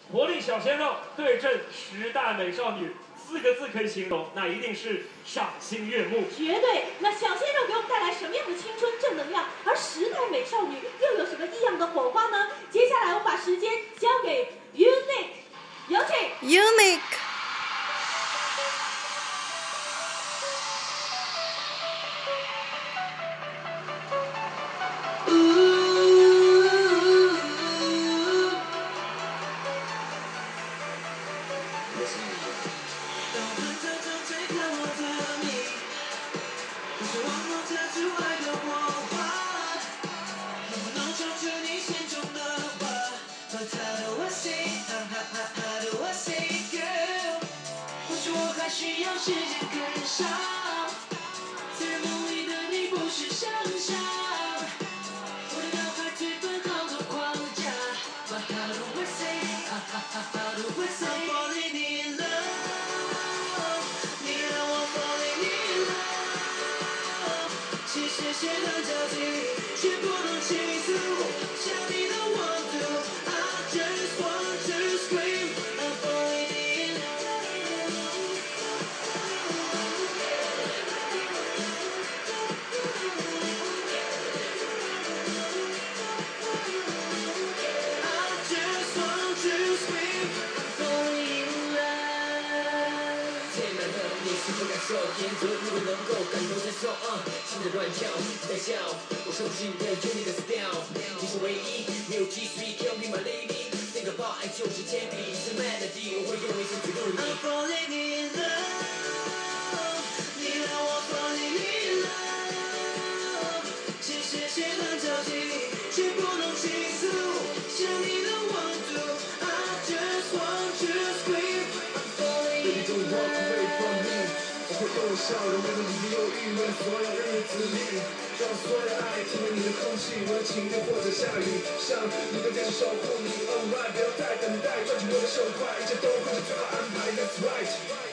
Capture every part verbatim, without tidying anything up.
活力小鲜肉对阵十大美少女，四个字可以形容，那一定是赏心悦目。 绝对。那小鲜肉给我们带来什么样的青春正能量？而十代美少女又有什么异样的火花呢？接下来我把时间交给 Unique， 有请 Unique。 需要时间跟上，在梦里的你不是想象，我的脑海追奔好多框架。But how do I say? How do I say? I'm falling in love， 你让我 falling in love， 其实写很着急，却不能倾诉，想你的温度 I just want to scream I'm falling in love。不感受，天择如果能够感同身受，嗯，心在乱跳，在笑，我熟悉的 unique style， 你是唯一，没有技术 ，Kill me my lady， 这个抱爱就是铅笔，是 melody， 我会用一生去录你。I'm falling in love， 你让我 falling in love， 其实写很着急，却不能倾诉，想你的温度 ，I just want to scream I'm falling in love。会跟我笑容，没有理由郁闷，所有日子里，让所有爱听见你的空气，我的情绪或者下雨，像你的电视守护你 ，Alright， 不要再等待，抓紧我的手快，一切都会是最好安排 ，That's right。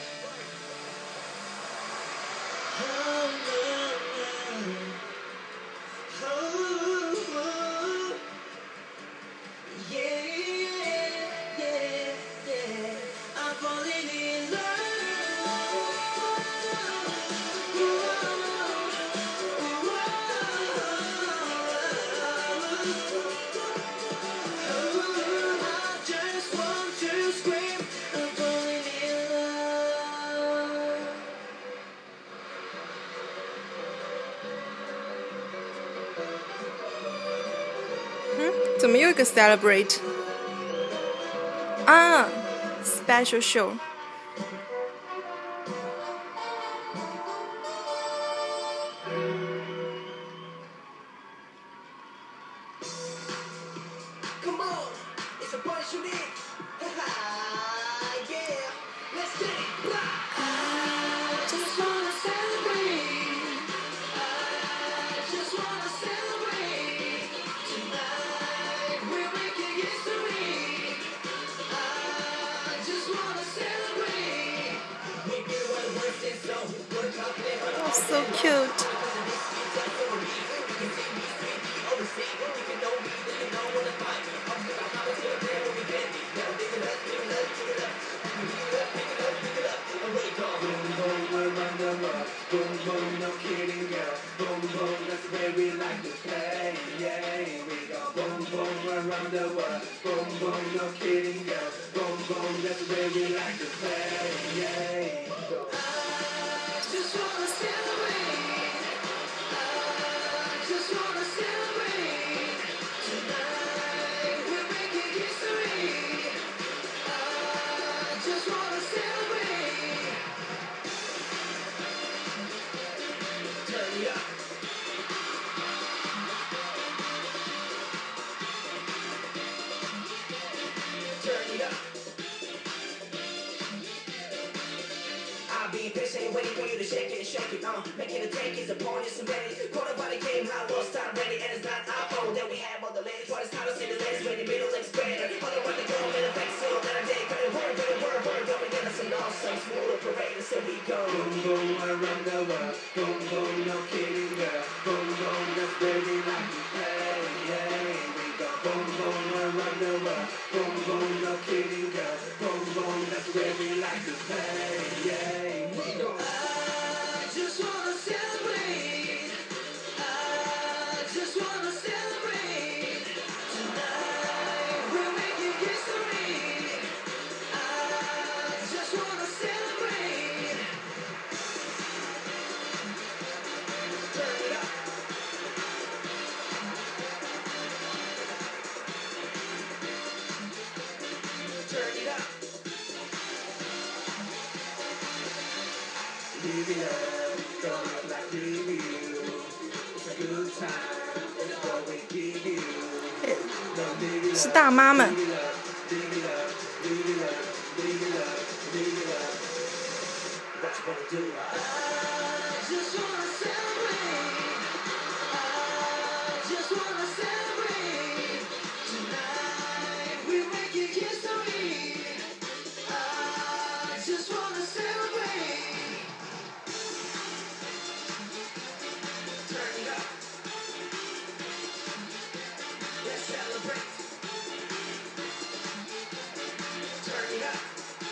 嗯，怎么又一个 celebrate 啊 special show。 Come on, it's a bunch of it. Yeah, let's get it. I just wanna celebrate. I just wanna celebrate. Tonight we're making history. I just wanna celebrate. We get what works and so we're confident. Oh, so cute. Boom boom, no kidding, girl. Boom boom, that's the way we like to play. Yeah, we go boom boom around the world. Boom boom, no kidding, girl. Boom boom, that's the way we like to play. Yeah. I just wanna celebrate. I just wanna celebrate. Tonight we're making history. I just wanna celebrate. Turn it up. Turn it up. I've been patient waiting for you to shake it, shake it, uh Making a take is upon you, so ready. Call nobody came, how lost time ready. And it's not our fault that we have all the ladies. What is how to see the ladies when the middle is better. All the way to go, in effect, so that I take credit. Word, word, word, word, go and get us an awesome smooth parade. So we go. Boom, boom, around the world. Boom, boom, no kidding, girl. Boom, boom, that's where we like to play. Yeah, we go. Boom, boom, around the world. Boom, boom, no kidding, girl. to play. I just wanna celebrate. I just wanna celebrate. Tonight we're making history. I just wanna celebrate. Turn it up. Turn it up. Live it up, don't look like you. It's a good time, it's what we give you. Don't live it up, 是大妈们。 live it up, live it up, live it up, live it up, live it up. What you gonna do? I just wanna celebrate. I just wanna celebrate. Tonight we're making history. I just wanna celebrate. Turn it up. Let's celebrate. Turn it up.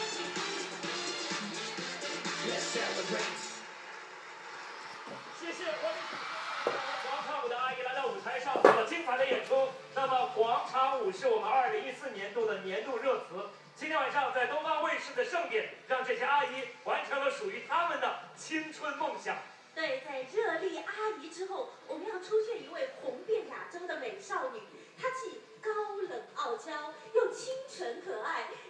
Let's celebrate. 谢谢欢迎广场舞的阿姨来到舞台上做了精彩的演出。那么广场舞是我们二零一四年度的年度热词。今天晚上在东方卫视的盛典，让这些阿姨完成了属于她们的青春梦想。 对，在热力阿姨之后，我们要出现一位红遍亚洲的美少女，她既高冷傲娇，又清纯可爱。